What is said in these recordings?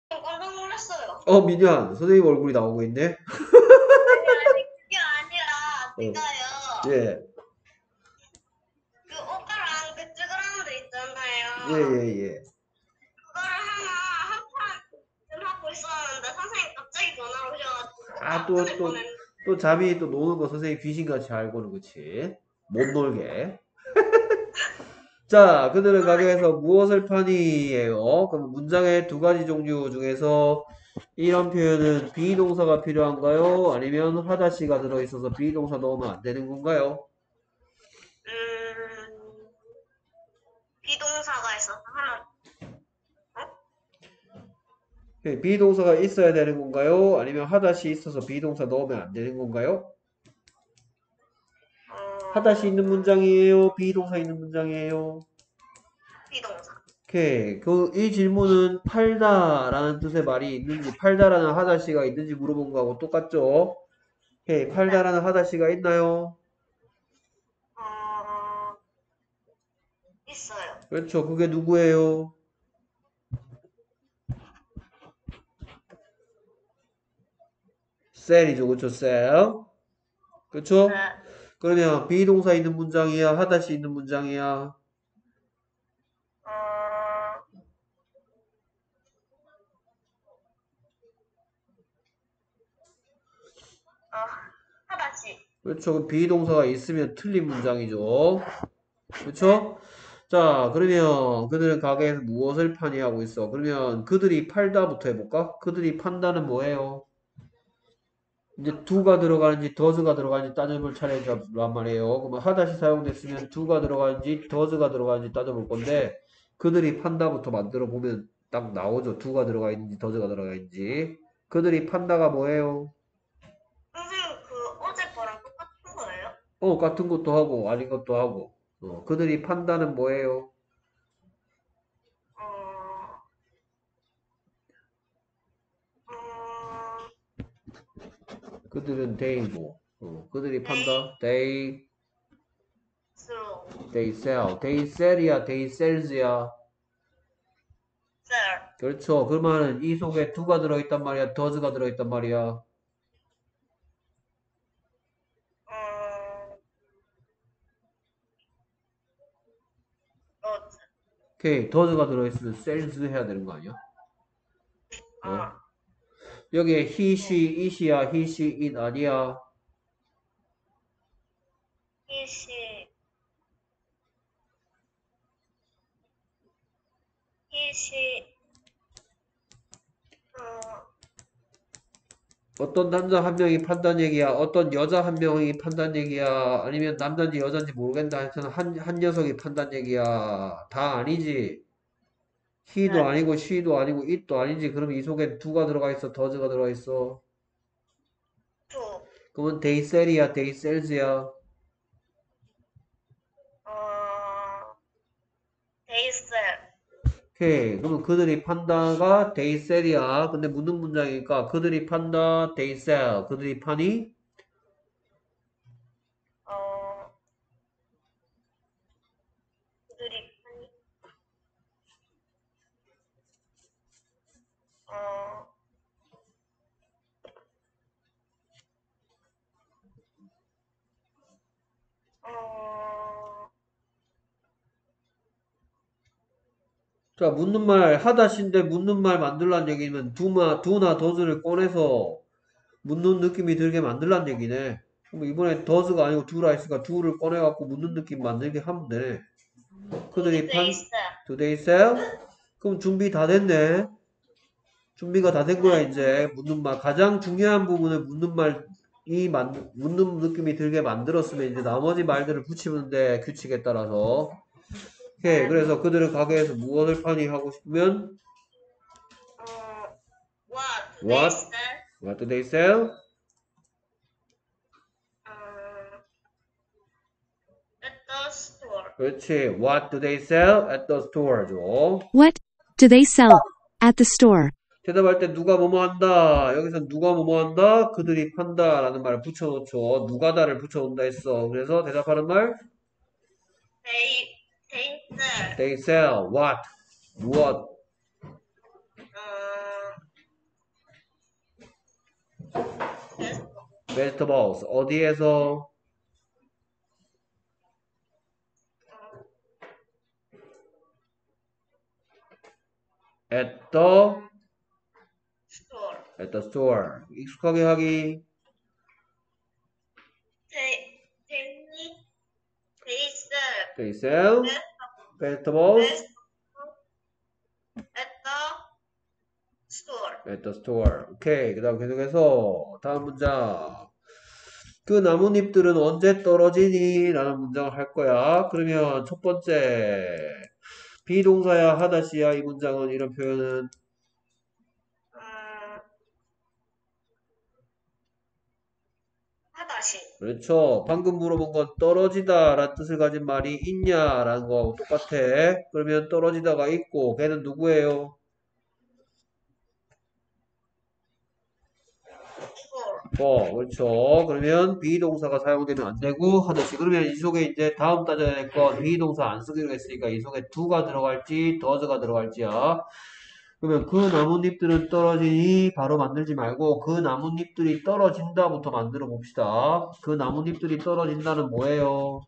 깜짝 놀랐어요. 민현, 선생님 얼굴이 나오고 있네. 아니, 그게 아니라, 어, 제가요, 예, 그 오빠랑 그 찌그러운데 예, 있잖아요. 예, 예. 그거를 한판 하고 있었는데, 선생님 갑자기 전화 오셔가지고, 아, 오빠 끊을 또 뻔했는데. 잠이 또 노는 거 선생님 귀신같이 알고는 그치. 못 놀게. 자, 그들은 아, 가게에서 무엇을 파니예요? 그럼 문장의 두 가지 종류 중에서 이런 표현은 비동사가 필요한가요? 아니면 하다시가 들어있어서 비동사 넣으면 안 되는 건가요? 음, 비동사가 있어서 하나, 어? 비동사가 있어야 되는 건가요? 아니면 하다시 있어서 비동사 넣으면 안 되는 건가요? 하다시 있는 어, 문장이에요? 비동사 있는 문장이에요? 비동사. 오케이. 이 질문은 팔다라는 뜻의 말이 있는지, 팔다라는 하다시가 있는지 물어본 거하고 똑같죠? 오케이. 네. 팔다라는 하다시가 있나요? 어, 있어요. 그렇죠. 그게 누구예요? 셀이죠. 그렇죠. 셀. 그렇죠? 네. 그러면 비동사 있는 문장이야? 하다시 있는 문장이야? 어, 어, 하다시. 그렇죠. 그럼 비동사가 있으면 틀린 문장이죠. 네. 그렇죠? 자, 그러면 그들은 가게에서 무엇을 파니 하고 있어. 그러면 그들이 팔다부터 해볼까? 그들이 판다는 뭐예요? 이제 두가 들어가는지 더즈가 들어가는지 따져볼 차례란 말이에요. 그러면 하다시 사용됐으면 두가 들어가는지 더즈가 들어가는지 따져볼 건데 그들이 판다부터 만들어 보면 딱 나오죠. 두가 들어가 있는지 더즈가 들어가 있는지. 그들이 판다가 뭐예요? 선생님, 그 어제 거랑 똑같은 거예요? 같은 것도 하고 아닌 것도 하고. 그들이 판다는 뭐예요? 어, 음, 그들은 they고. 그들이 they 판다. sell, they sell. they sell이야, they sells야. sell, 그렇죠. 그러면 이 속에 두가 들어있단 말이야, does가 들어있단 말이야. 음, 어, 오케이, does가 들어있으면 sells 해야 되는 거 아니야? 어? 아, 여기에 he, 네. she, it이야, he, she, it 아니야. he, she, he, she, 어, 어떤 남자 한 명이 판단 얘기야, 어떤 여자 한 명이 판단 얘기야, 아니면 남자인지 여자인지 모르겠다 하여튼 한 녀석이 판단 얘기야. 다 아니지. he도 네. 아니고 she도 아니고 it도 아니지. 그럼 이 속에 두가 들어가 있어, does가 들어가 있어. to, 그러면 they sell이야, they sells야. 어, they sell, 오케이. 그러면 그들이 판다가 they sell이야. 근데 묻는 문장이니까 그들이 판다, they sell. 그들이 파니? 어, 그들이 파니, 어, 어, 자, 묻는 말 하다신데 묻는 말 만들란 얘기면 두나 더즈를 꺼내서 묻는 느낌이 들게 만들란 얘기네. 그럼 이번에 더즈가 아니고 두라 했으니까 두를 꺼내갖고 묻는 느낌 만들게 하면 되네. do 그들이 they 판, sell, do they sell? 그럼 준비 다 됐네. 준비가 다 된 거야, 네. 이제. 묻는 말. 가장 중요한 부분을 묻는 느낌이 들게 만들었으면 이제 나머지 말들을 붙이면 돼, 규칙에 따라서. 오케이. 네. 그래서 그들은 가게에서 무엇을 파니 하고 싶으면, 어, what do they what? sell? What do they sell? 어, at the store. 그렇지. What do they sell at the store죠. What do they sell at the store? 대답할 때 누가 뭐뭐 한다. 여기서 누가 뭐뭐 한다. 그들이 판다. 라는 말을 붙여놓죠. 누가다를 붙여놓는다 했어. 그래서 대답하는 말, They, they sell, they sell what? 무엇? 어, vegetables. 어디에서? at the store. at the store. 익숙하게 하기. They They sell sell vegetables at the store. at the store. 오케이. 그 다음 계속해서 다음 문장. 그 나뭇잎들은 언제 떨어지니? 라는 문장을 할 거야. 그러면 첫 번째 비동사야 하다시야 이 문장은 이런 표현은 하다시. 그렇죠. 방금 물어본 건 떨어지다 라는 뜻을 가진 말이 있냐 라는 거하고 똑같아. 그러면 떨어지다가 있고 걔는 누구예요? store. 그렇죠. 그러면 비동사가 사용되면 안 되고 하듯이 그러면 이 속에 이제 다음 따져야 될 건 비동사 안 쓰기로 했으니까 이 속에 do가 들어갈지 does가 들어갈지야. 그러면 그 나뭇잎들은 떨어지니 바로 만들지 말고 그 나뭇잎들이 떨어진다부터 만들어 봅시다. 그 나뭇잎들이 떨어진다는 뭐예요?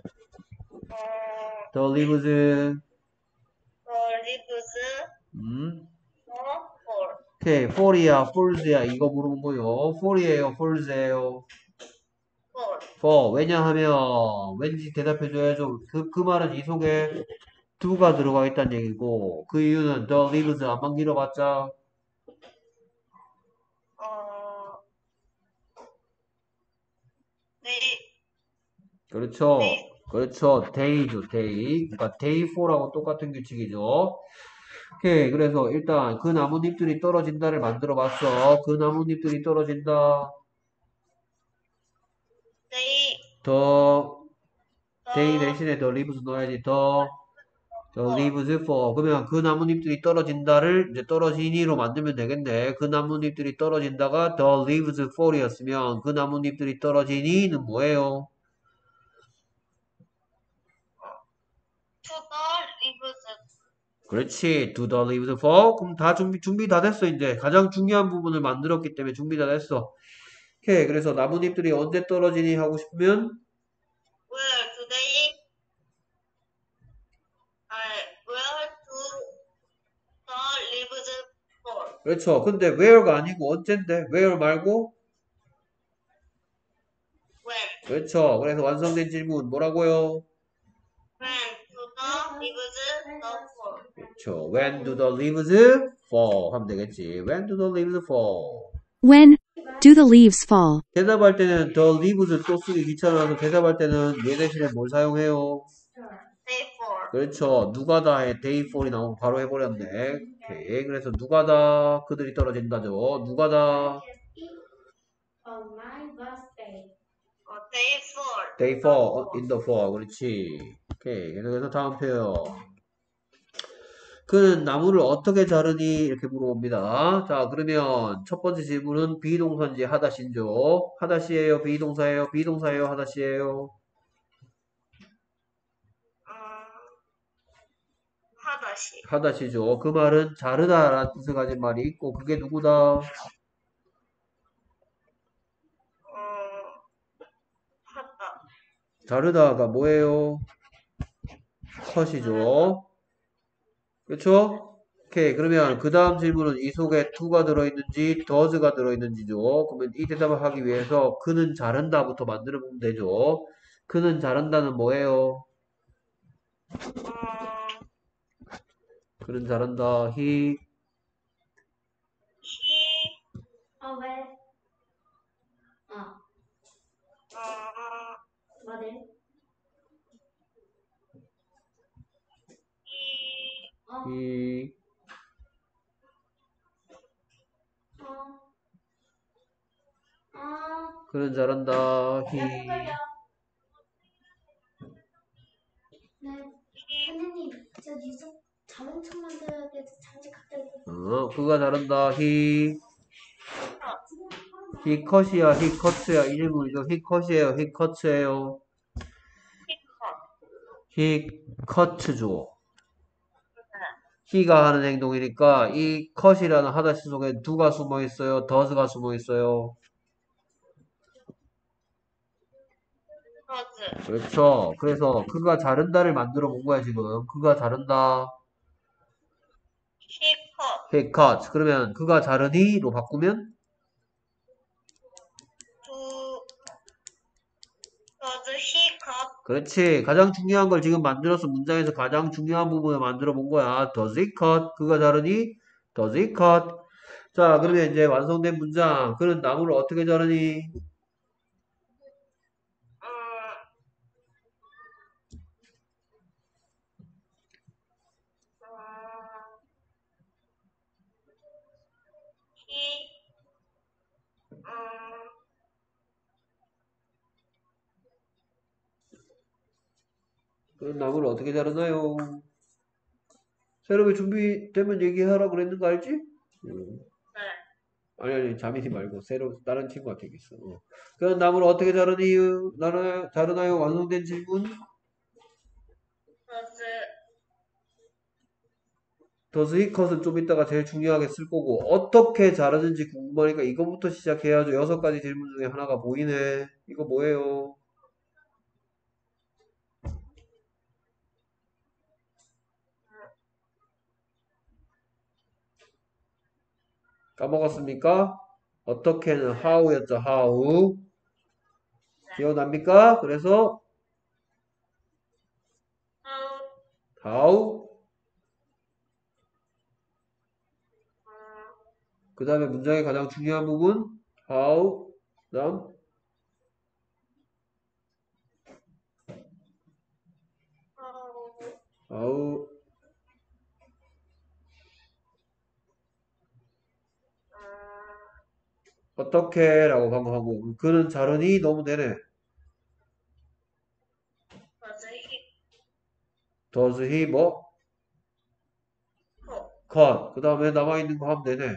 The leaves The leaves 음. fall. 오케이, fall이야, falls야 이거 물어본 거요. fall이에요, falls예요. fall. fall. 왜냐하면 왠지 대답해줘야죠. 그 말은 이 속에 do가 들어가 있다는 얘기고 그 이유는 the leaves 안만 길어봤자 They 그렇죠. 그렇죠. day죠, day. 그러니까 day 4라고 똑같은 규칙이죠. 오케이. 그래서 일단 그 나뭇잎들이 떨어진다를 만들어 봤어. 그 나뭇잎들이 떨어진다. they 더 day 대신에 the leaves 넣어야지. the leaves fall. 그러면 그 나뭇잎들이 떨어진다를 이제 떨어지니로 만들면 되겠네. 그 나뭇잎들이 떨어진다가 the leaves fall이었으면 그 나뭇잎들이 떨어지니는 뭐예요? to the leaves. 그렇지. Do the leaves fall? 그럼 다 준비 다 됐어, 이제. 가장 중요한 부분을 만들었기 때문에 준비 다 됐어. 오케이. 그래서 나뭇잎들이 언제 떨어지니 하고 싶으면, Where do they where do the leaves fall? 그렇죠. 근데 where가 아니고 언젠데? where 말고? When. 그렇죠. 그래서 완성된 질문 뭐라고요? When do the leaves fall? 그렇죠. When do the leaves fall? 하면 되겠지. When do the leaves fall? When do the leaves fall? 대답할 때는 the leaves 또 쓰기 귀찮아서 대답할 때는 얘 대신에 뭘 사용해요? They fall. 그렇죠. 누가 다에 day 4이 나오면 바로 해버렸네. 오케이. 그래서 누가 다 그들이 떨어진다죠. 누가 다 On my birthday. They fall. day 4 in the fall. 그렇지. 오케이. 그래서 다음 표현. 그는 나무를 어떻게 자르니? 이렇게 물어봅니다. 자, 그러면 첫 번째 질문은 비동사인지 하다시인죠? 하다시예요? 비동사예요? 비동사예요? 하다시예요? 하다시. 하다시죠. 그 말은 자르다라는 뜻을 가진 말이 있고 그게 누구다? 하다. 자르다가 뭐예요? 컷이죠. 그렇죠? 오케이. 그러면 그 다음 질문은 이 속에 to가 들어있는지 does가 들어있는지죠. 그러면 이 대답을 하기 위해서 그는 자른다부터 만들어 보면 되죠. 그는 자른다는 뭐예요? 그는 자른다. he he 왜? 뭐를? he 그는 잘한다. he 네. 선생님, 저 유성 자동 차 만들어야 돼서 잠시 갑자기. 그가 잘한다. he 컷이야, he 컷이야. 이 질문이죠. he 컷이에요, he 컷이에요. he 컷죠. he가 하는 행동이니까 이 컷이라는 하다시 속에 누가 숨어 있어요? does가 숨어 있어요. does 그렇죠. 그래서 그가 자른다를 만들어 본 거야, 지금. 그가 자른다. he cut He cuts. 그러면 그가 자르니로 바꾸면 do does he cut 그렇지. 가장 중요한 걸 지금 만들어서 문장에서 가장 중요한 부분을 만들어 본 거야. Does he cut? 그가 자르니? Does he cut? 자, 그러면 이제 완성된 문장. 그는 나무를 어떻게 자르니? 음, he 그는 나무를 어떻게 자르나요? 새로운 준비되면 얘기하라 그랬는 거 알지? 네. 아니, 자민이 말고 새로 다른 친구한테 얘기했어. 그는 나무를 어떻게 자르니? 자르나요? 완성된 질문? does 더스 히컷은 좀 이따가 제일 중요하게 쓸 거고 어떻게 자르는지 궁금하니까 이거부터 시작해야죠. 6가지 질문 중에 하나가 보이네. 이거 뭐예요? 까먹었습니까? 어떻게는 how였죠. how. 기억납니까? 그래서 how how 그 다음에 문장의 가장 중요한 부분 how 그 다음 how 어떻게 라고 방금 하고 그는 자르니 너무 되네. does he does he 뭐? cut cut 그 다음에 남아있는 거 하면 되네.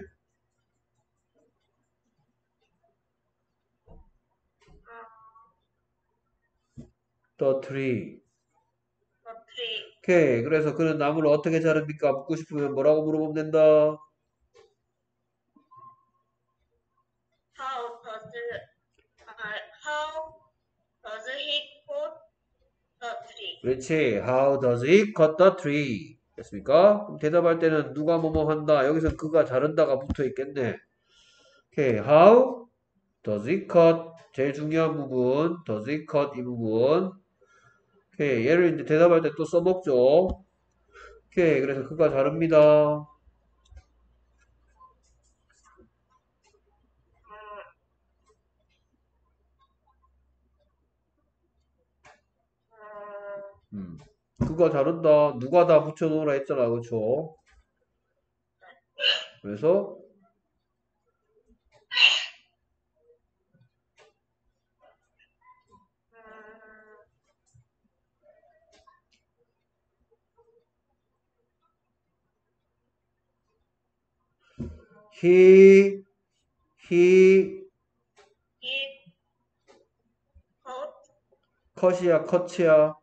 the tree the tree 오케이. 그래서 그는 나무를 어떻게 자릅니까? 묻고 싶으면 뭐라고 물어보면 된다. how does he cut the tree 그렇지. How does he cut the tree? 됐습니까? 그럼 대답할 때는 누가 뭐뭐 한다. 여기서 그가 자른다가 붙어 있겠네. 오케이. How does he cut? 제일 중요한 부분. Does he cut? 이 부분. 오케이. 얘를 이제 대답할 때 또 써먹죠. 오케이. 그래서 그가 자릅니다. 그가 자른다. 누가 다 붙여놓으라 했잖아. 그쵸? 그래서 he he cut 컷이야, 컷이야.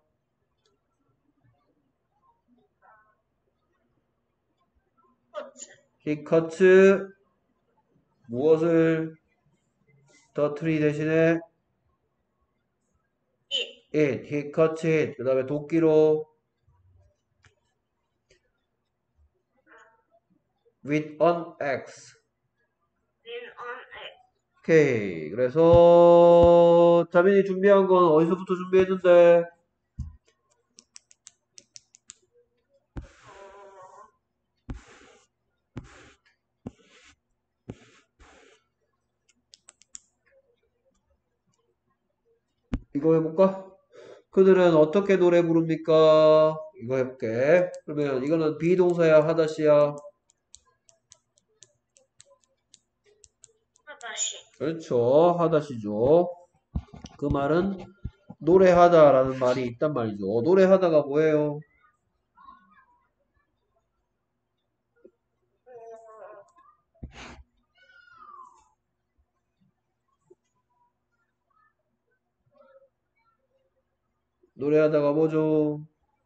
cut he cuts 무엇을 the tree 대신에 it it, he cuts it. 그 다음에 도끼로 with an axe. in on egg 오케이. 그래서 자민이 준비한 건 어디서부터 준비했는데? 이거 해볼까? 그들은 어떻게 노래 부릅니까? 이거 해볼게. 그러면 이거는 비동사야, 하다시야? 하다시 그렇죠. 하다시죠. 그 말은 노래하다라는 말이 있단 말이죠. 노래하다가 뭐예요? 노래하다가 뭐죠?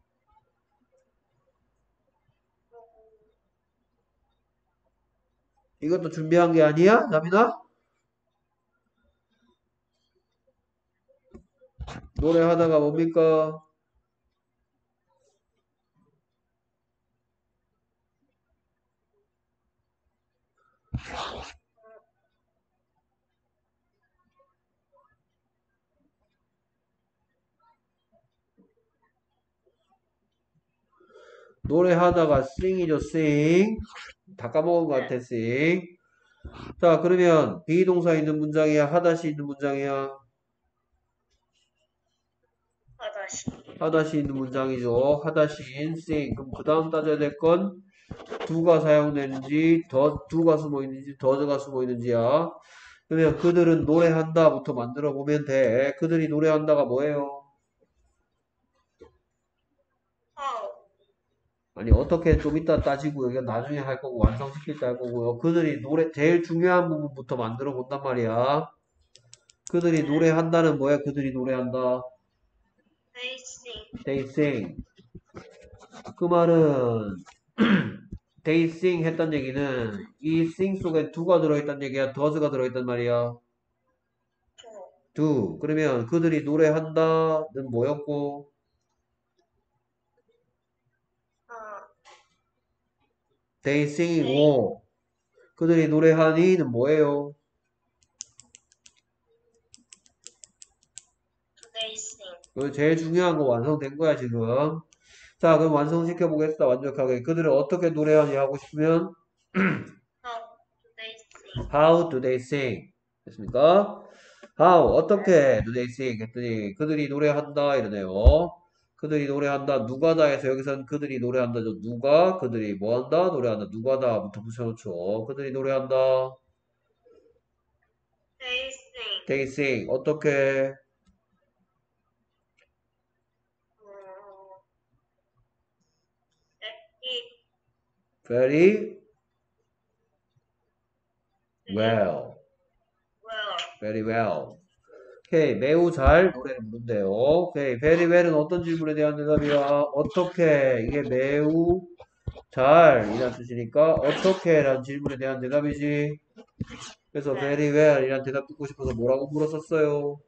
이것도 준비한 게 아니야? 자민아? 노래하다가 뭡니까? 노래하다가 sing이죠, sing. 다 까먹은 것 같아, sing. 자, 그러면 비동사 있는 문장이야, 하다시 있는 문장이야? 하다시. 하다시 있는 문장이죠. 하다시인 sing. 그럼 그 다음 따져야 될 건 do가 사용되는지, do가 숨어 있는지, does가 숨어 있는지야. 그러면 그들은 노래한다부터 만들어 보면 돼. 그들이 노래한다가 뭐예요? how. 아니, 어떻게 좀 이따 따지고, 여기 나중에 할 거고, 완성시킬 때 할 거고요. 그들이 제일 중요한 부분부터 만들어 본단 말이야. 그들이 노래한다는 뭐야? 그들이 노래한다. They sing. They sing. 그 말은, they sing 했단 얘기는, 이 sing 속에 do가 들어있단 얘기야? does가 들어있단 말이야? do. 그러면 그들이 노래한다는 뭐였고, they sing이고, 그들이 노래하니는 뭐예요? They sing. 이거 제일 중요한 거 완성된 거야, 지금. 자, 그럼 완성시켜 보겠습니다. 완벽하게. 그들은 어떻게 노래하니 하고 싶으면 How do they How do they sing? sing? 됐습니까? How 어떻게 do they sing? 했더니 그들이 노래한다 이러네요. 그들이 노래한다. 누가다 해서 여기서는 그들이 노래한다죠. 누가 그들이 뭐한다? 노래한다. 누가다부터 붙여놓죠. 그들이 노래한다. They sing. They sing 어떻게? It Very well. well. Very well. 오케이, 매우 잘 노래를 부른대요. 오케이, very well은 어떤 질문에 대한 대답이야? 어떻게? 이게 매우 잘이란 뜻이니까 어떻게라는 질문에 대한 대답이지. 그래서 very well이란 대답 듣고 싶어서 뭐라고 물었었어요?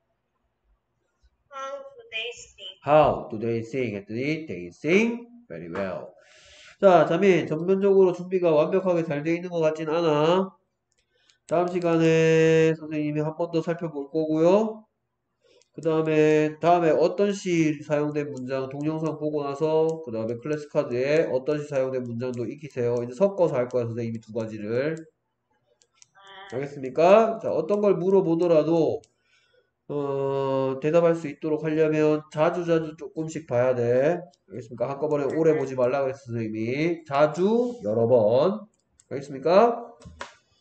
How do they sing? How do they sing? 했더니 they sing very well. 자, 자민 전면적으로 준비가 완벽하게 잘 되어 있는 것 같진 않아. 다음 시간에 선생님이 한 번 더 살펴볼 거고요. 그 다음에 어떤 시 사용된 문장 동영상 보고 나서 그 다음에 클래스 카드에 어떤 시 사용된 문장도 익히세요. 이제 섞어서 할 거야 선생님이 두 가지를. 알겠습니까? 자, 어떤 걸 물어보더라도 대답할 수 있도록 하려면 자주 조금씩 봐야 돼. 알겠습니까? 한꺼번에 오래 보지 말라 그랬어 선생님이. 자주 여러 번. 알겠습니까?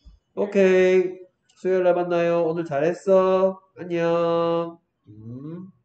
오케이. 수요일날 만나요. 오늘 잘했어. 안녕.